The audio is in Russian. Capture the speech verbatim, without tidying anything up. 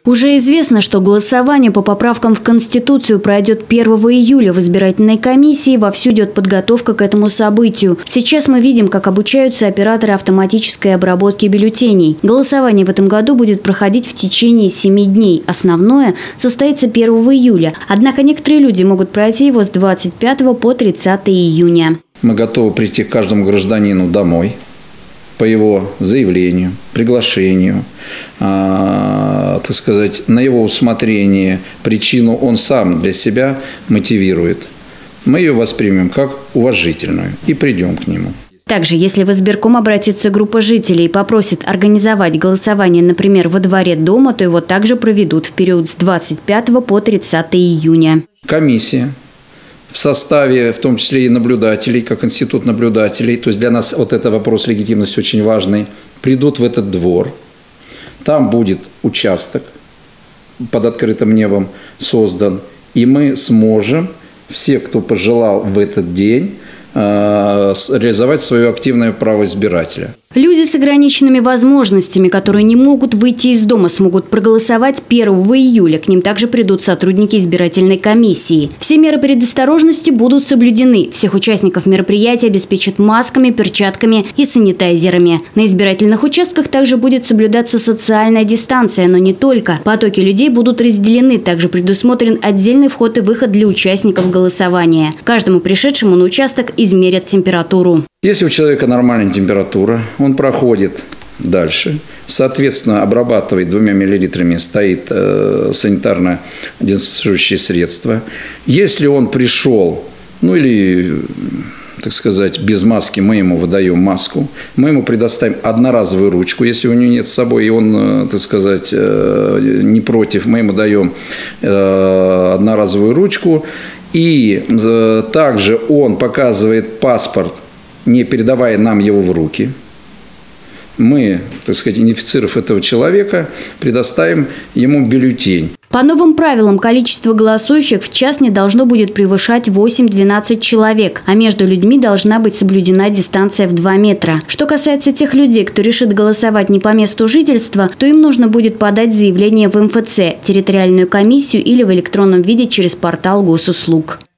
Уже известно, что голосование по поправкам в Конституцию пройдет первого июля. В избирательной комиссии вовсю идет подготовка к этому событию. Сейчас мы видим, как обучаются операторы автоматической обработки бюллетеней. Голосование в этом году будет проходить в течение семи дней. Основное состоится первого июля. Однако некоторые люди могут пройти его с двадцать пятого по тридцатое июня. Мы готовы прийти к каждому гражданину домой по его заявлению, приглашению, э, так сказать, на его усмотрение, причину он сам для себя мотивирует. Мы ее воспримем как уважительную и придем к нему. Также, если в избирком обратится группа жителей и попросит организовать голосование, например, во дворе дома, то его также проведут в период с двадцать пятого по тридцатое июня. Комиссия в составе, в том числе и наблюдателей, как институт наблюдателей, то есть для нас вот это вопрос легитимности очень важный, придут в этот двор, там будет участок под открытым небом создан, и мы сможем, все, кто пожелал в этот день, реализовать свое активное право избирателя. Люди с ограниченными возможностями, которые не могут выйти из дома, смогут проголосовать первого июля. К ним также придут сотрудники избирательной комиссии. Все меры предосторожности будут соблюдены. Всех участников мероприятия обеспечат масками, перчатками и санитайзерами. На избирательных участках также будет соблюдаться социальная дистанция, но не только. Потоки людей будут разделены. Также предусмотрен отдельный вход и выход для участников голосования. Каждому пришедшему на участок измерят температуру. Если у человека нормальная температура, он проходит дальше, соответственно, обрабатывает двумя миллилитрами, стоит э, санитарно-дезинфицирующее средство. Если он пришел, ну или, так сказать, без маски, мы ему выдаем маску, мы ему предоставим одноразовую ручку, если у него нет с собой, и он, так сказать, э, не против, мы ему даем э, одноразовую ручку. И э, также он показывает паспорт, не передавая нам его в руки. Мы, так сказать, идентифицировав этого человека, предоставим ему бюллетень. По новым правилам количество голосующих в час не должно будет превышать восемь-двенадцать человек, а между людьми должна быть соблюдена дистанция в два метра. Что касается тех людей, кто решит голосовать не по месту жительства, то им нужно будет подать заявление в эм эф цэ, территориальную комиссию или в электронном виде через портал госуслуг.